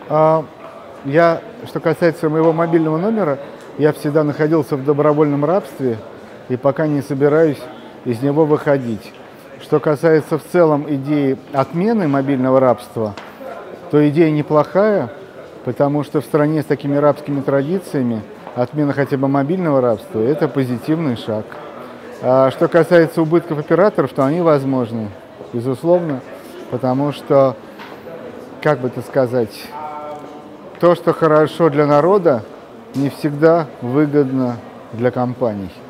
А, что касается моего мобильного номера, я всегда находился в добровольном рабстве и пока не собираюсь из него выходить. Что касается в целом идеи отмены мобильного рабства, то идея неплохая, потому что в стране с такими рабскими традициями отмена хотя бы мобильного рабства – это позитивный шаг. А что касается убытков операторов, то они возможны, безусловно, потому что, как бы это сказать, то, что хорошо для народа, не всегда выгодно для компаний.